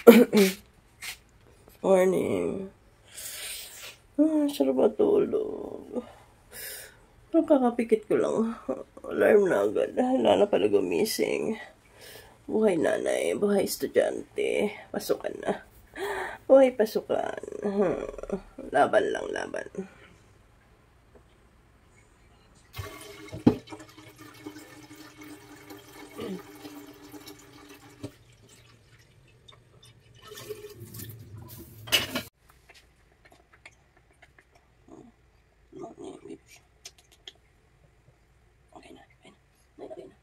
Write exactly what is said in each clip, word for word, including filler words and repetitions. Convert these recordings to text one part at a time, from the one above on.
Morning. Ah, sarap matulog. Ang kakapikit ko lang. Alarm na agad. Wala na pala gumising. Buhay nanay, buhay estudyante. Pasukan na. Buhay pasukan. Hmm. Laban lang, laban. Okay na, okay na. Okay na.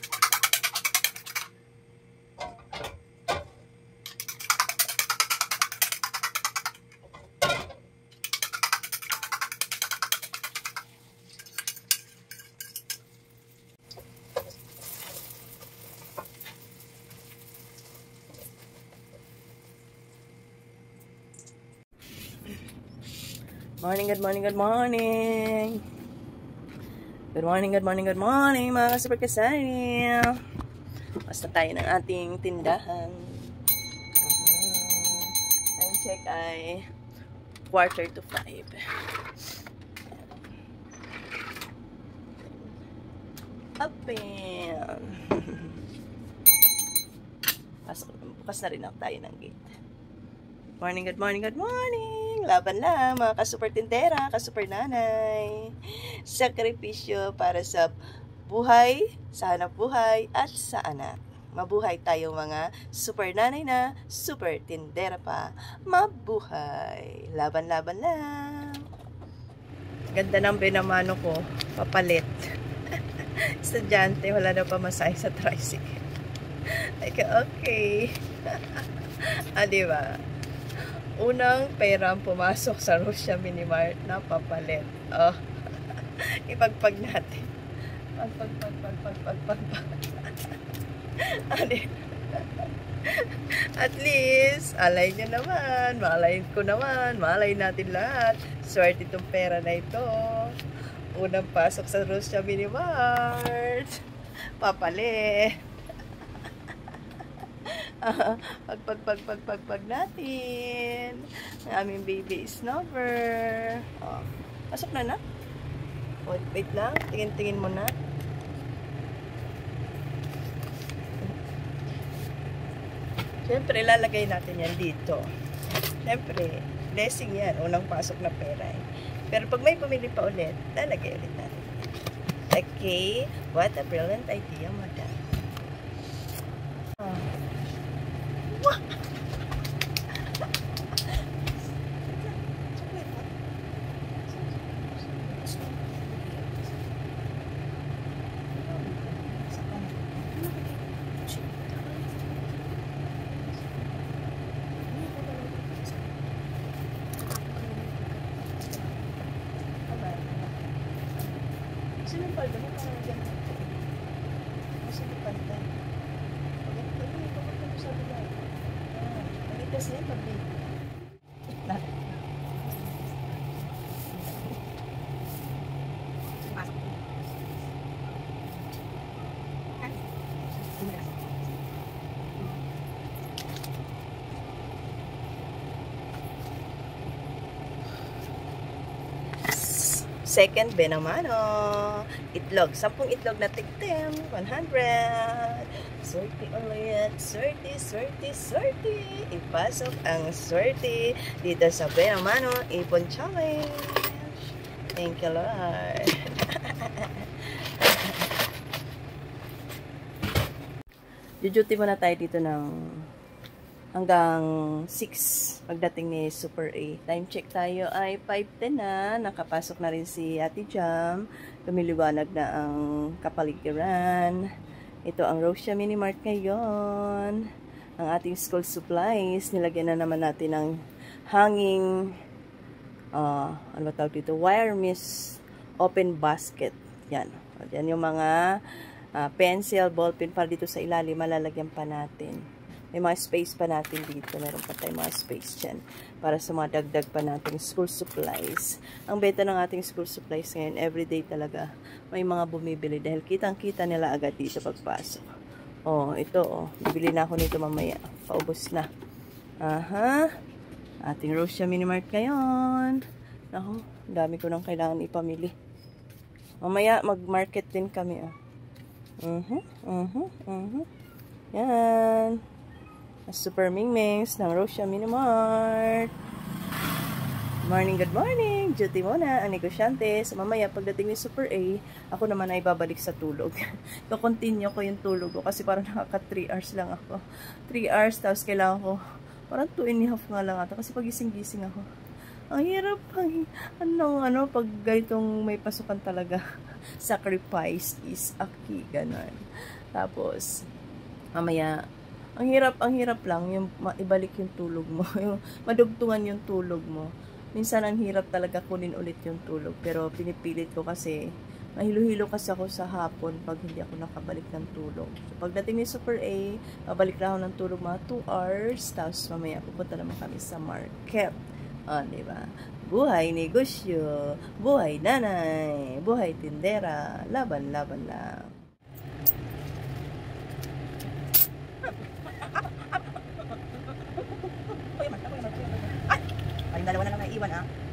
Morning, good morning, good morning. Good morning, good morning, good morning mga ka-super kasari. Basta tayo ng ating tindahan. Time check ay quarter to five. Open. Pasok, bukas na rin ako tayo ng gate. Morning, good morning, good morning. Laban lang mga ka-super tindera, ka-super nanay. Sakripisyo para sa buhay, sa hanap buhay at sa anak. Mabuhay tayo mga super nanay na, super tindera pa. Mabuhay. Laban-laban lang. Ganda ng binamano ko, papalit. Estudyante, wala na pa masay sa tricycle. Like, okay. Ah, diba? Unang pera ang pumasok sa Russia Minimart na papalit. Oh. Ipagpag natin. Pagpag, pagpag, pagpag, pagpag. At least, alay nyo naman. Malay ko naman. Malay natin lahat. Swerte itong pera na ito. Unang pasok sa Russia Minimart. Papalit. pag pag pag pag pag pag natin. Ang aming baby is never. Oh, pasok na na. Wait, wait lang. Tingin-tingin mo na. Siyempre, lalagay natin yan dito. Siyempre, blessing yan. Unang pasok na pera. Eh. Pero pag may pumili pa ulit, lalagay ulit natin. Okay. What a brilliant idea, madam. Oh. Sinipal mo parang ganun. Sinipal ka. Pag-ibig, pag-ibig mo sa bilay. Pag-ibig siya, pag-ibig. Na. Pasok. Second, benamano. Itlog. Sampung itlog na tigtem. one hundred. Swerte ulit. Swerte, swerte, swerte. Ipasok ang swerte dito sa benamano. Ipon challenge. Thank you, Lord. Duty muna tayo dito ng hanggang six pagdating ni Super A. Time check tayo ay five ten na. Nakapasok na rin si Ate Jam. Lumiliwanag na ang kapaligiran. Ito ang Russia Minimart ngayon. Ang ating school supplies. Nilagyan na naman natin ng hanging uh, ano ba tawag dito? Wire mesh open basket. Yan. Yan yung mga uh, pencil, ballpen para dito sa ilalim. Malalagyan pa natin. May mga space pa natin dito. Meron pa tayong mga space dyan. Para sa mga dagdag pa natin school supplies. Ang beta ng ating school supplies ngayon, everyday talaga, may mga bumibili. Dahil kitang-kita nila agad dito pagpasok. Oh, ito oh. Bibili na ako nito mamaya. Paubos na. Aha. Ating Rosia Minimart ngayon. Ako, dami ko nang kailangan ipamili. Mamaya, mag-market din kami, ah. Uh-huh, uh-huh, uh-huh. Yan. Super Mingmings ng Rosia Minimart. Morning, good morning. Duty muna ang negosyante. So, mamaya, pagdating ni Super A, ako naman ay babalik sa tulog. Ito-continue ko yung tulog ko kasi parang nakaka three hours lang ako. three hours, tapos kailangan ko, parang two and a half nga lang ata kasi pagising-gising ako. Ang hirap, ang, ano, ano, pag ganitong may pasukan talaga. Sacrifice is a key, ganun. Tapos, mamaya, ang hirap, ang hirap lang, yung ibalik yung tulog mo. Yung madugtungan yung tulog mo. Minsan ang hirap talaga kunin ulit yung tulog. Pero pinipilit ko kasi mahilo-hilo kasi ako sa hapon pag hindi ako nakabalik ng tulog. So, pagdating ni Super A, babalik na ako ng tulog mga two hours. Tapos mamaya pupunta naman kami sa market. O, diba? Buhay negosyo, buhay nanay, buhay tindera, laban-laban lang. Ay, dalawa na lang naiwan, ah.